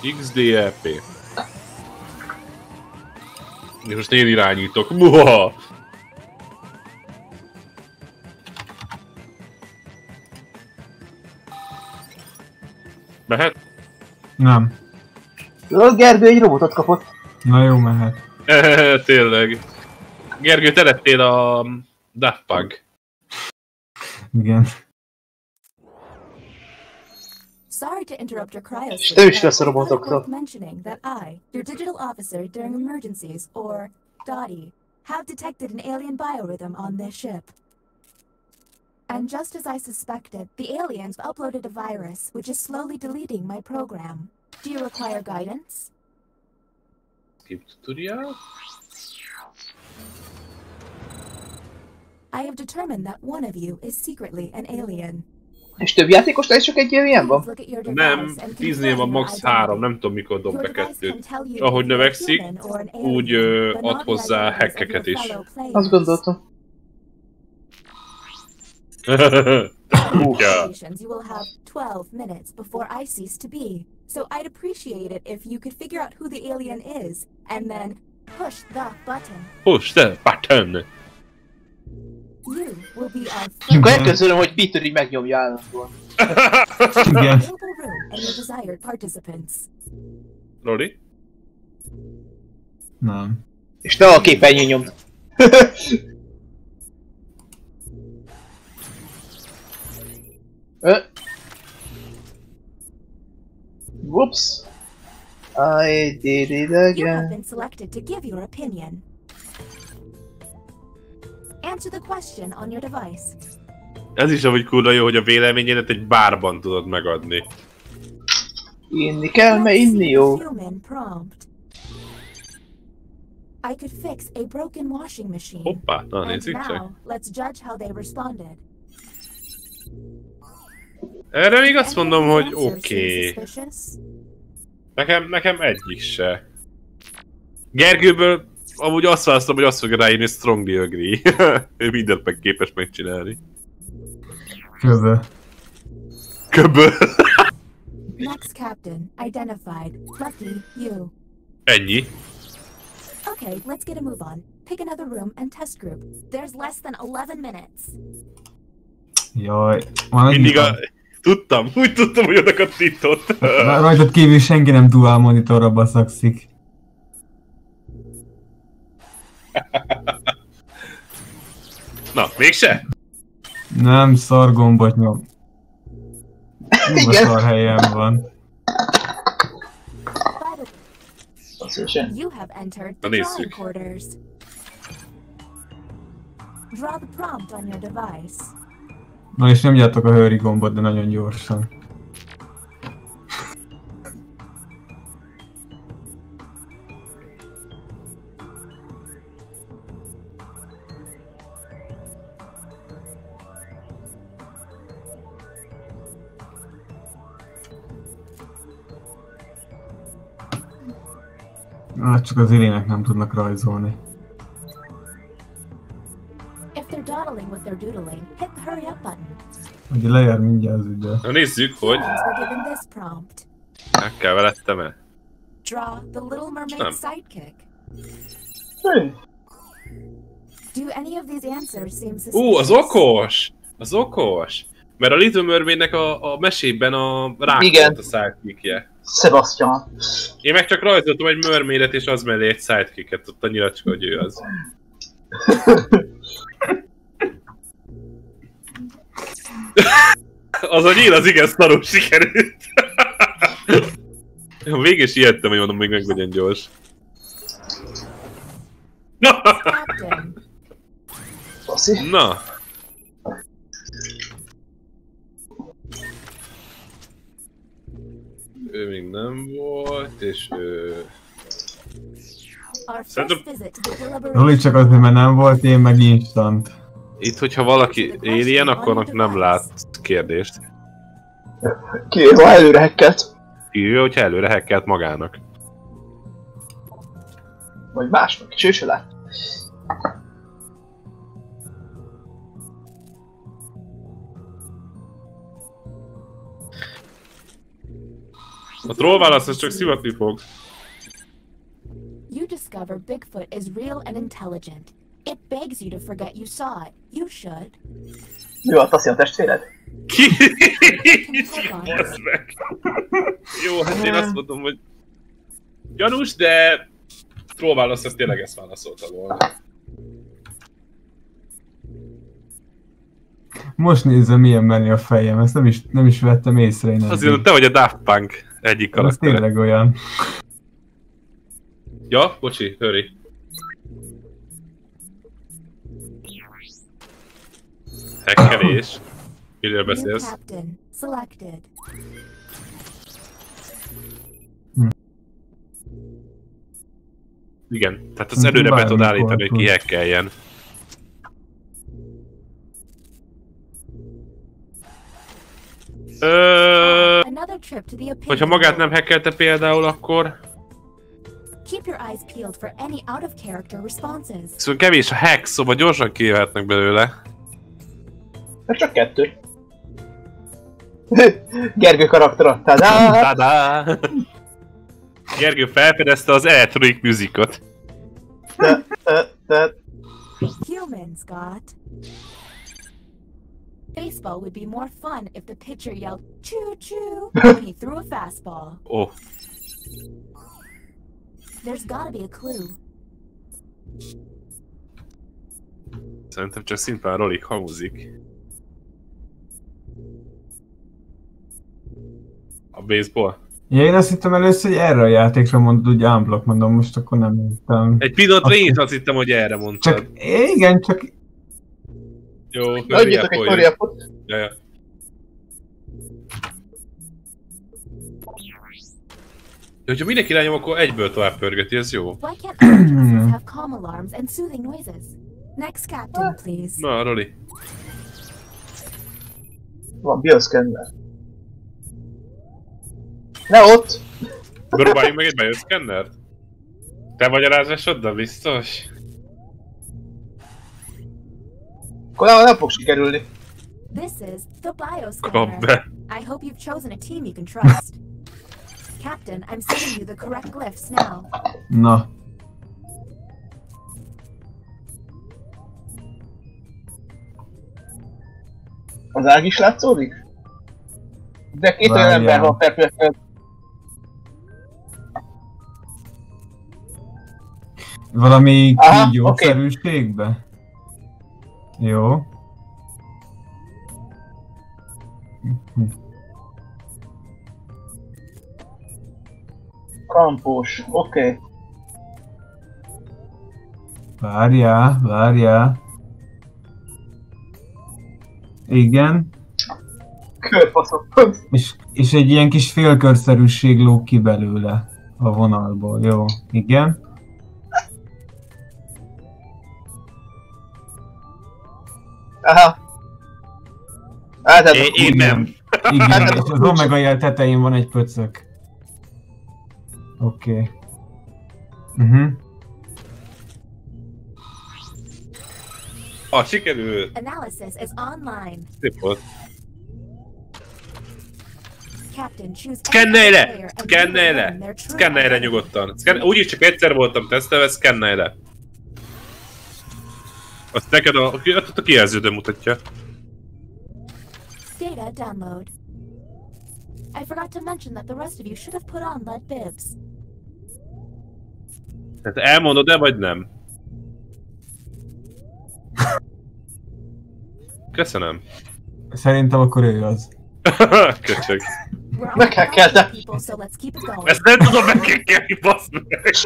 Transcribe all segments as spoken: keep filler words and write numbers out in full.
iksz dé el pé. És most én irányítok. Muha! Mehet? Nem. A Gergő egy robotot kapott. Na jó, mehet. Tényleg. Gergő, te lettél a Daft Punk. Igen. Sorry to interrupt your cryo És te is lesz a but I thought it robotoktól. worth mentioning that I, your digital officer during emergencies, or Dottie, have detected an alien biorhythm on this ship. And just as I suspected, the aliens uploaded a virus which is slowly deleting my program. Do you require guidance? Skip tutorial? I have determined that one of you is secretly an alien. És több játékosnál is csak egy ilyen van? Look at your Nem, device and tíznél van confirm your max identity. három, nem tudom mikor dob Your be device kettőt. can tell you És if ahogy you're a növekszik, human or an úgy alien, ö, but ad not the hozzá identities of hackeket your is. fellow players. Azt gondoltam. Congratulations, you will have twelve minutes before I cease to be. So I'd appreciate it if you could figure out who the alien is, and then push the button. Push the button! You will be our És akkor first elközölöm, hogy Peter így megnyomja állandóan. Igen. available room and your desired participants. Loli? Nem. És ne a képernyőn nyomd. Ö? Whoops. I did it You have again. been selected to give your opinion. Answer the question on your device. Ez is amúgy kurva jó, hogy a véleményedet egy bárban tudod megadni. Inni kell, mert Let's inni see jó. the human prompt. I could fix a broken washing machine. Hoppá, na And nézzük csak. now, let's judge how they responded. Erre még azt Any mondom, of hogy the answers oké. seem suspicious? Nekem, nekem egyik se. Gergőből amúgy azt választom, hogy azt fogja ráírni, strongly agree. Ő mindent meg képes megcsinálni. Köbö. Köbö. Next captain, identified. Lucky you. Ennyi. Okay, let's get a move on. Pick another room and test group. There's less than eleven minutes. Jaj. Van egy Mindig a... van. Tudtam, úgy tudtam, hogy oda kattintott. Rá- Rajtad kívül senki nem dual monitorra baszakszik. Na, mégse? Nem, szar gombot nyom. Hú, Igen. szar helyen van. By the Szívesen. you have entered Na the nézzük. drawing quarters. Draw the prompt on your device. Na és nem gyártok a hőri gombot, de nagyon gyorsan. Hát csak az irének nem tudnak rajzolni. If they're dawdling with their doodling, hit the hurry up button. Ugye lejár mindjárt az ügye. Na nézzük, hogy Humans were given this prompt. meg kell velettem el. Draw the Little Mermaid Nem. sidekick. Hm. Do any of these answers seem suspicious? Ú, az okos! Az okos! Mert a Little Mermaidnek a, a mesében a rák Igen. volt a sidekickje. Sebastian. Én meg csak rajzoltam egy mermaidet és az mellé egy sidekicket, ott a nyilacska, hogy ő az. Az a nyíl az igen szarul sikerült. Végig is ijedtem, hogy mondom, még meg legyen gyors. Captain. Faszi. Na. Ő még nem volt, és ő... Our first Szerintem- visit to the Roli deliberation csak azért, mert nem volt, én meg instant. Itt, hogyha valaki alien, akkor annak nem lát kérdést. Kivéve, ha előre hackelt. Írja, hogyha előre hackelt magának. Vagy másnak, és ő se lát. A troll válasz, ez csak szivatni fog. You discover Bigfoot is real and intelligent. It begs you to forget you saw it. You should. Mi volt, azt a testvéred? Ki? Basz meg. Jó, hát én azt mondom, hogy gyanús, de troll válasz, ez tényleg ezt válaszolta volna. Most nézem, milyen menő a fejem, ezt nem is, nem is vettem észre én. Azért te vagy a Daft Punk egyik Ez karaktere. tényleg olyan. Ja, bocsi, hurry. Hekkelés. Miről New beszélsz? captain selected. Igen, tehát az előre be tudod állítani, hogy ki hekkeljen. Ö, Another trip to the opinion. hogyha magát nem hekkelte például, akkor... Keep your eyes peeled for any out of character responses. Szóval kevés a hack, szóval gyorsan kijöhetnek belőle. Ez csak kettő. Gergő karaktera. Tadá! Tadá! Gergő felfedezte az Electronic Musicot. Te, te, te. Humans got. Baseball would be more fun if the pitcher yelled choo choo when he threw a fastball. Oh. There's gotta be a clue. Szerintem csak szimplán Rolik hamuzik. A baseball. Ja, én azt hittem először, hogy erre a játékra mondod, úgy unblock mondom, most akkor nem értem. Egy pillanatra én is Akkor- azt hittem, hogy erre mondtad. Csak, igen, csak Jó, Adjatok egy hurry torjapot. Ja, ja. Ja, hogyha mindenki rányom, akkor egyből tovább pörgeti, ez jó. Why can't emergencies have calm alarms and soothing noises? Next captain, please. Na, Roli. Van bioszkenner. Ne ott! Próbáljunk meg egy bioszkennert? Te vagy a rázásoddal, biztos? Akkor nem, nem fog sikerülni. This is the Kap bioscanner. be. I hope you've chosen a team you can trust. Captain, I'm sending you the correct glyphs now. na. Az ág is látszódik? De két olyan Várjál. ember van per per. Valami Aha, kígyószerűségbe? Jó. Kampós, oké. Okay. Várjál, várjál. Igen. Körfaszom. És, és egy ilyen kis félkörszerűség lóg ki belőle a vonalból. Jó, igen. Aha. Hát ez Én, én nem. Igen, és az omega jel tetején van egy pöcök. Oké. Okay. Uh-huh. Ah, sikerült. Analysis is online. Szép volt. Captain, choose any Szkennelj le! player and Szkennelj reveal le! their true Szkennelj le identity. nyugodtan. Szken... Úgyis csak egyszer voltam tesztelve, szkennelj le. Azt neked a, a, a kijelződő mutatja. Data download. I forgot to mention that the rest of you should have put on lead bibs. Tehát elmondod-e, vagy nem? Köszönöm. Szerintem akkor ő az. Köcsög. We're all Meghackeltem. powerful people, so let's keep it going. Ezt nem tudom megkérni, bassz meg!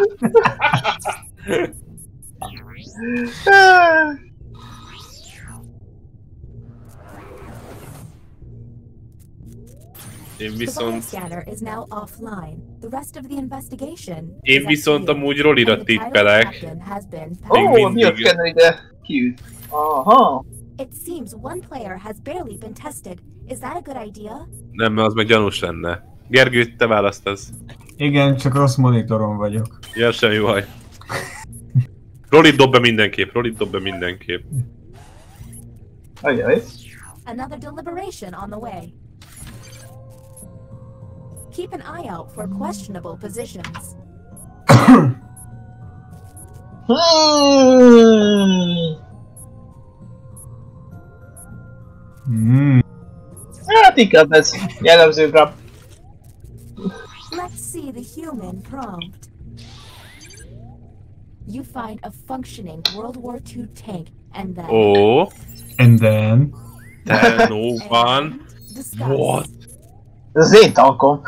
Én The viszont... bioscanner is now offline. The rest of the investigation Én is up viszont to you. amúgy Rolira And the title tippelek. captain has been Ó, Még a mindig. bioszkenner ide kiüt. Aha. It seems one player has barely been tested. Is that a good idea? Nem, mert az meg gyanús lenne. Gergő, te választasz. Igen, csak rossz monitoron vagyok. Ja, semmi baj. Rolit dob be mindenképp, Rolit dob be mindenképp. Ajaj. Another deliberation on the way. Keep an eye out for questionable positions. Hmm. Hmm. Hát inkább ez jellemző rá. Let's see the human prompt. You find a functioning World War Two tank and then... Ó, And then... Tenno van. and discuss. What? Ez az én tankom.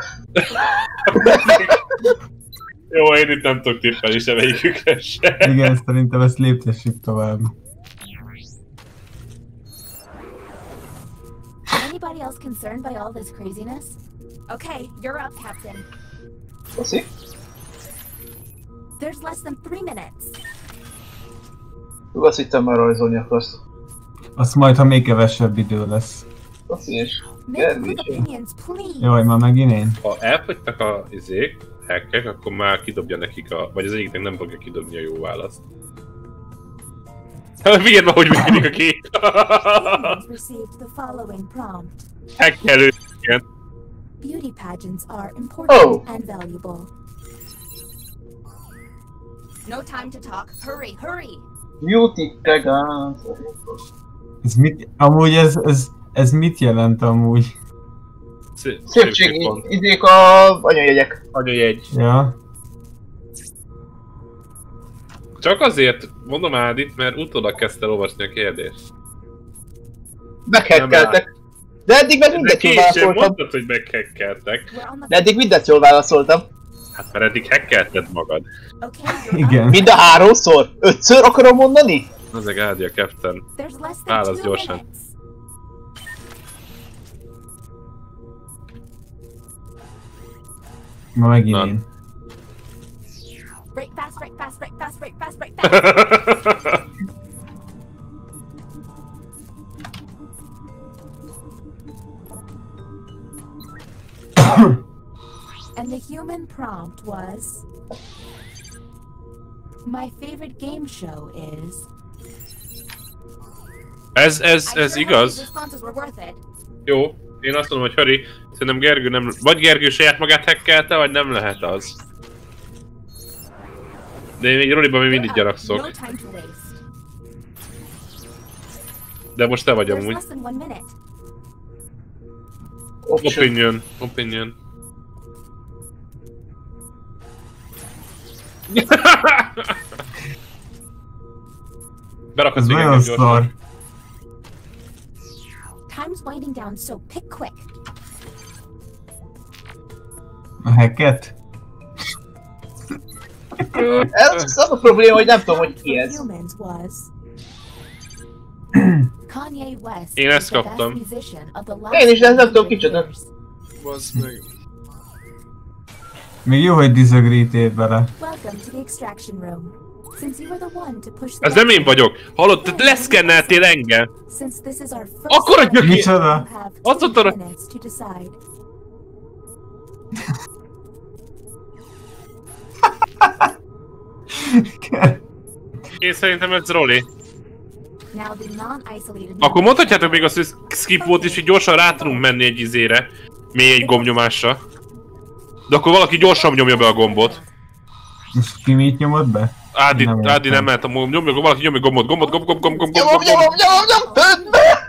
Jó, én itt nem tudok tippelni sem egyikükre se. Igen, szerintem ezt léptessük tovább. Anybody else concerned by all this craziness? Okay, you're up, Captain. Köszi. There's less than three minutes. Hú, azt hittem már rajzolni akarsz. Azt majd, ha még kevesebb idő lesz. Köszi és Make Gergő quick is. opinions, please. Jaj, már megint én? Ha elfogytak a izék, hackek, akkor már kidobja nekik a... Vagy az egyiknek nem fogja kidobni a jó választ. Figyeld már, hogy működik a kép! Humans received the following prompt. Hackelő, igen. Beauty pageants are important Oh. and valuable. No time to talk. Hurry, hurry! Beauty Pagans. Ez mit... Amúgy ez, ez, ez mit jelent amúgy? Szép- Szépségi pont. idék a anyajegyek. Anyajegy. Ja. Csak azért mondom Ádit, mert utólag kezdte olvasni a kérdést. Meghekkeltek. De eddig meg De mindet jól később válaszoltam. mondtad, hogy meghekkeltek. We're on De the... eddig mindet jól válaszoltam. Hát mert eddig hackelted magad. Okay, you're Igen. up. Mind a háromszor? Ötször akarom mondani? Azeg Ádi a captain. There's less than Válasz two gyorsan. minutes. Ma megint Na. én. Break fast, break fast, break fast, break fast, break fast. And the human prompt was... My favorite game show is... ez, ez, I ez sure hope these igaz. responses were worth it. Jó. Én azt mondom, hogy Höri, szerintem Gergő nem... Vagy Gergő saját magát hackelte, vagy nem lehet az. De én még Roliban még mindig You're up. gyanakszok. No time to waste. De most te vagy There's amúgy. less than one minute. Option. Opinion. Opinion. Berakadsz Ez még nagyon engem gyorsan. szar. Time's winding down, so pick quick. A hacket? Ez az a probléma, hogy nem tudom, hogy ki ez. Humans was Kanye West. Én ezt is the best kaptam. musician of the last Én is, de ez nem tudom one hundred kicsoda. years. Bazd meg. Még jó, hogy disagree bele. Welcome to the extraction room. Since you were the one to push the Ez nem én button, vagyok. Hallod, te leszkenneltél engem. Since this is our first Akkor a step, gyökér! Micsoda? you have Azt two mondtad, hogy- minutes to decide. Én szerintem ez Roli. Now the non-isolated Akkor mondhatjátok még azt, hogy skip volt és így gyorsan rá tudunk menni egy izére. Még egy gombnyomásra. De akkor valaki gyorsan nyomja be a gombot. Most ki mit nyomod be? Ádi, Nem Ádi értem. nem mehet a gomb, nyomja, valaki nyomja gombot, gombot, gomb, gomb, gomb, gomb, gomb, Nyomom, gomb, gomb. nyomom, nyomom, nyomom, tedd be!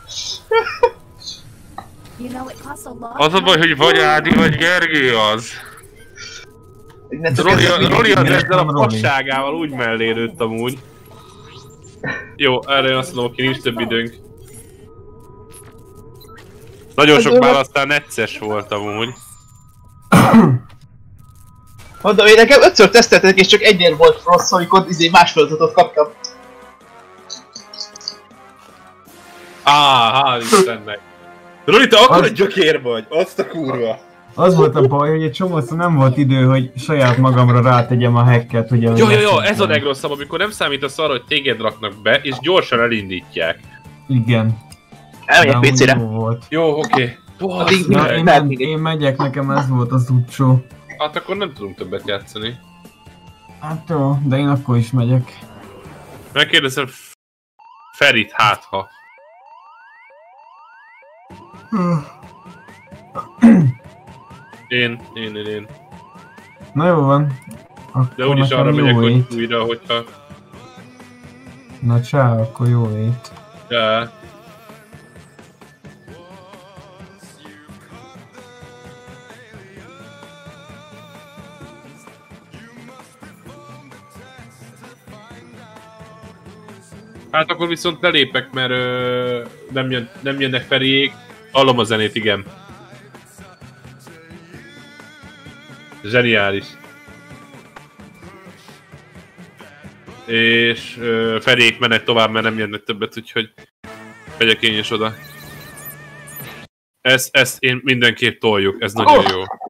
You know, it costs a lot Az a of baj, money. hogy vagy Ádi, vagy Gergő az. Innentől Roli, kezdve Roli az Miért ezzel a nem Roli? fasságával úgy mellé lőtt amúgy. Jó, erre én azt mondom, hogy nincs több időnk. Nagyon sok választál necces volt amúgy. Mondom, én nekem ötször teszteltek és csak egynél volt rossz, amikor izé más feladatot kaptam. Á, hál' Istennek. Roli, te akkor Az- egy gyökér vagy, azt a kurva. Az volt a baj, hogy egy csomószor nem volt idő, hogy saját magamra rátegyem a hacket, ugye... Jó, jó, jó, hogy ez a legrosszabb, amikor nem számítasz arra, hogy téged raknak be, és gyorsan elindítják. Igen. Elmegyek De amúgy pé cére. jó volt. Jó, oké. Addig Na, Meg- én, meg- men, én megyek, nekem ez volt az utcsó. Hát akkor nem tudunk többet játszani. Hát jó, de én akkor is megyek. Megkérdezem F- Ferit, hát ha. Én, én, én, én. Na jó van. Akkor De úgyis nekem arra jó megyek, hogy ét. újra, hogyha... Na csá, akkor jó ét. Ja. Hát akkor viszont lelépek, mert ö, nem, jön, nem jönnek feléjék. Hallom a zenét, igen. Zseniális. És ö, feléjék mennek tovább, mert nem jönnek többet, úgyhogy megyek én is oda. Ezt, ezt én mindenképp toljuk, ez nagyon jó.